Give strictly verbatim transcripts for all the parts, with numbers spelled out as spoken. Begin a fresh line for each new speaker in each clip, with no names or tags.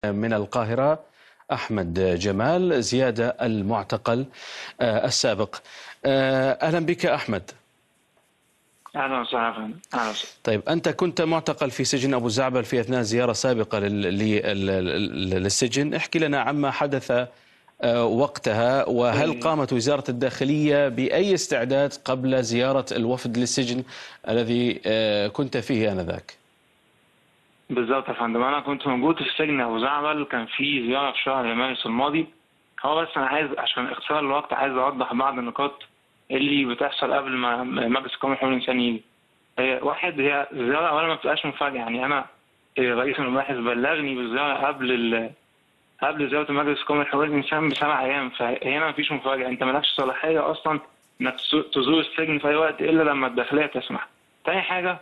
من القاهرة أحمد جمال زيادة المعتقل السابق. أهلا بك أحمد.
أهلا وسهلا. أهلا وسهلا.
طيب، أنت كنت معتقل في سجن أبو زعبل في أثناء زيارة سابقة للسجن، احكي لنا عما حدث وقتها، وهل قامت وزارة الداخلية بأي استعداد قبل زيارة الوفد للسجن الذي كنت فيه آنذاك؟
بالضبط يا فندم، أنا كنت موجود في سجن أبو زعبل، كان في زيارة في شهر مارس الماضي. هو بس أنا عايز عشان اختصار الوقت عايز أوضح بعض النقاط اللي بتحصل قبل ما مجلس القومي لحقوق الإنسان يجي. واحد، هي الزيارة أولا ما بتبقاش مفاجأة، يعني أنا رئيس المباحث بلغني بالزيارة قبل ال قبل زيارة المجلس القومي لحقوق الإنسان بسبع أيام، فهنا مفيش مفاجأة، أنت مالكش صلاحية أصلا إنك تزور السجن في أي وقت إلا لما الداخلية تسمح. تاني حاجة،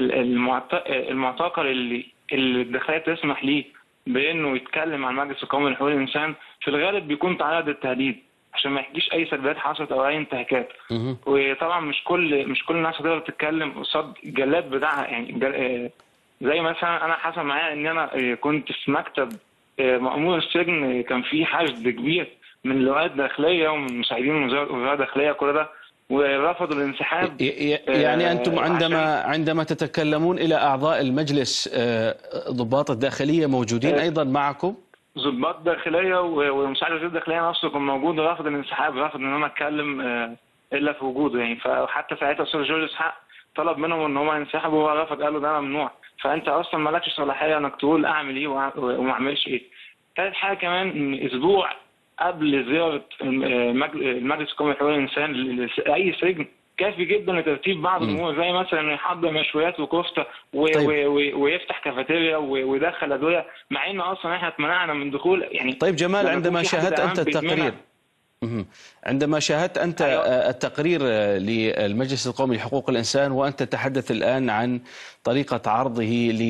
المعتقل اللي اللي الداخلية تسمح ليه بإنه يتكلم عن المجلس القومي لحقوق الإنسان في الغالب بيكون تعرض للتهديد عشان ما يحكيش أي سلبيات حصلت أو أي انتهاكات. وطبعا مش كل مش كل الناس هتقدر تتكلم قصاد الجلاد بتاعها، يعني جل... زي مثلا أنا حصل معايا إن أنا كنت في مكتب مأمور السجن، كان في حشد كبير من لواءات داخلية ومن مساعدين وزارة الداخلية كل ده، ورفضوا الانسحاب.
يعني أنتم عندما عندما تتكلمون إلى أعضاء المجلس، ضباط الداخلية موجودين أيضا معكم؟
ضباط داخلية ومساعد وزير الداخلية نفسه كان موجود، ورفض الانسحاب، رفض إن أنا أتكلم إلا في وجوده يعني. فحتى ساعتها الأستاذ جورج إسحاق طلب منهم إن هم ينسحبوا وهو رفض، قال له ده ممنوع، فأنت أصلا مالكش صلاحية إنك تقول أعمل إيه وما أعملش إيه. ثالث حاجة كمان، إن أسبوع قبل زيارة المجلس القومي لحقوق الإنسان لأي سجن كافي جدا لترتيب بعض الأمور، زي مثلا إنه يحضر مشويات وكفتة طيب. ويفتح كافيتيريا ويدخل أدوية، مع إن أصلا إحنا اتمنعنا من دخول يعني.
طيب جمال، عندما شاهدت أنت التقرير عندما شاهدت أنت أيوة. التقرير للمجلس القومي لحقوق الإنسان، وأنت تتحدث الآن عن طريقة عرضه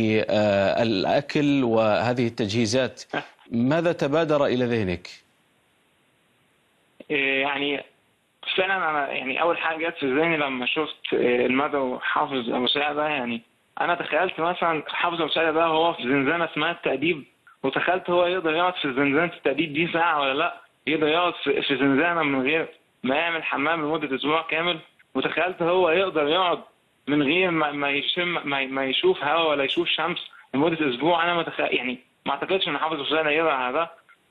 للأكل وهذه التجهيزات، ماذا تبادر إلى ذهنك؟
يعني فعلا أنا يعني أول حاجة جت في ذهني لما شفت المدى وحافظ أبو سعدة، يعني أنا تخيلت مثلا حافظ أبو سعدة ده هو في زنزانة اسمها التأديب، وتخيلت هو يقدر يقعد في زنزانة التأديب دي ساعة ولا لأ، يقدر يقعد في زنزانة من غير ما يعمل حمام لمدة أسبوع كامل، وتخيلت هو يقدر يقعد من غير ما ما يشم ما يشوف هواء ولا يشوف شمس لمدة أسبوع. أنا ما تخيل يعني ما أعتقدش إن حافظ أبو سعدة يقدر على ده.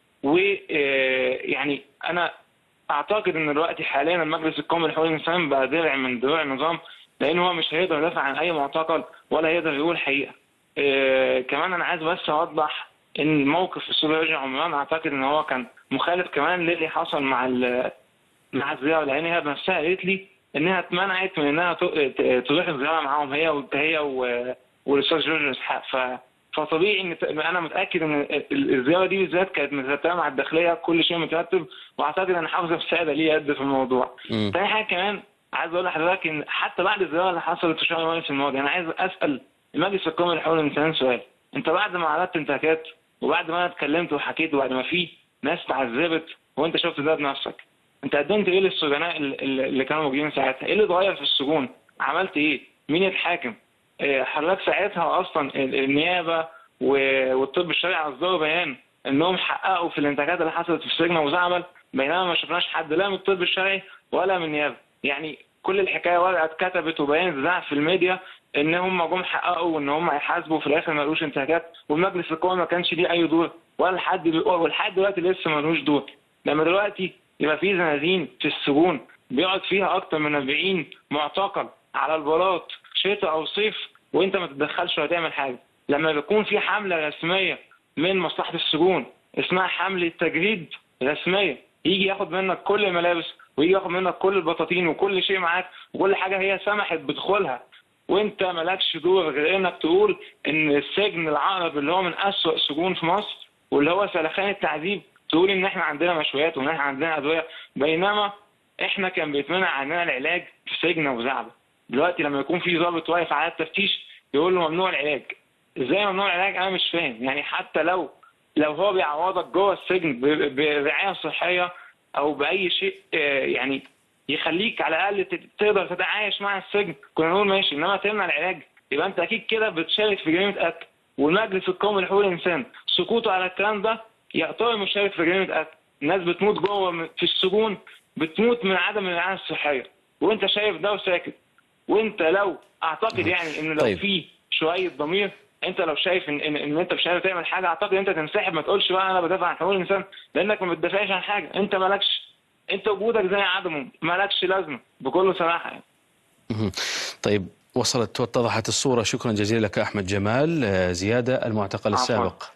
ويعني أنا أعتقد إن دلوقتي حاليا المجلس القومي لحقوق الإنسان بقى درع من دروع النظام، لأن هو مش هيقدر يدافع عن أي معتقل ولا هيقدر يقول حقيقة. إيه كمان أنا عايز بس أوضح إن موقف الأستاذ رجع عمران أعتقد إن هو كان مخالف كمان للي حصل مع مع الزيارة، لأن هي بنفسها قالت لي إنها اتمنعت من إنها تروح الزيارة معاهم هي هي والأستاذ جورج إسحاق. ف فطبيعي ان انا متاكد ان الزياره دي بالذات كانت مترتبه مع الداخليه، كل شيء مترتب، واعتقد ان حافظ ابو سعده ليه يد في الموضوع. ثاني حاجه كمان عايز اقول لحضرتك ان حتى بعد الزياره اللي حصلت في شهر مارس الماضي، انا عايز اسال المجلس القومي لحقوق الانسان سؤال: انت بعد ما عرضت انتهاكات وبعد ما انا اتكلمت وحكيت وبعد ما في ناس تعذبت وانت شفت ده بنفسك، انت قدمت ايه للسجناء اللي كانوا موجودين ساعتها؟ ايه اللي اتغير في السجون؟ عملت ايه؟ مين يتحاكم؟ حضرتك ساعتها اصلا النيابه والطب الشرعي اصدروا بيان انهم حققوا في الانتهاكات اللي حصلت في سجن ابو زعبل، بينما ما شفناش حد لا من الطب الشرعي ولا من النيابه. يعني كل الحكايه ورقه اتكتبت وبيان اتذاع في الميديا ان هم جم حققوا وان هم هيحاسبوا، في الاخر ما لقوش انتهاكات، والمجلس القومي ما كانش ليه اي دور، ولا لحد ولحد دلوقتي لسه ما لهوش دور. لما دلوقتي يبقى في زنازين في السجون بيقعد فيها اكتر من أربعين معتقل على البلاط شتاء او صيف وانت ما تتدخلش ولا تعمل حاجه، لما بيكون في حملة رسمية من مصلحة السجون اسمها حملة تجريد رسمية، يجي ياخد منك كل الملابس ويجي ياخد منك كل البطاطين وكل شيء معاك وكل حاجة هي سمحت بدخولها، وانت مالكش دور غير انك تقول ان السجن العقرب اللي هو من أسوأ السجون في مصر واللي هو سلخان التعذيب، تقول ان احنا عندنا مشويات وان احنا عندنا ادوية، بينما احنا كان بيتمنع عننا العلاج في سجن ابو زعبل. دلوقتي لما يكون في ضابط واقف على التفتيش يقول له ممنوع العلاج. ازاي ممنوع العلاج؟ انا مش فاهم. يعني حتى لو لو هو بيعوضك جوه السجن برعايه صحيه او باي شيء يعني يخليك على الاقل تقدر تتعايش مع السجن، كنا نقول ماشي، انما تمنع العلاج يبقى انت اكيد كده بتشارك في جريمه قتل. والمجلس القومي لحقوق الانسان سكوته على الكلام ده يعتبر مشارك في جريمه قتل. الناس بتموت جوه في السجون، بتموت من عدم الرعايه الصحيه، وانت شايف ده وساكت. وانت لو اعتقد يعني ان لو
طيب.
في شويه ضمير، انت لو شايف ان ان, إن انت مش قادر تعمل حاجه، اعتقد انت تنسحب، ما تقولش بقى انا بدافع عن حقوق الانسان، لانك ما بتدافعش عن حاجه. انت مالكش، انت وجودك زي عدمه، مالكش لازمه بكل صراحه يعني.
طيب وصلت واتضحت الصوره. شكرا جزيلا لك احمد جمال زياده، المعتقل السابق.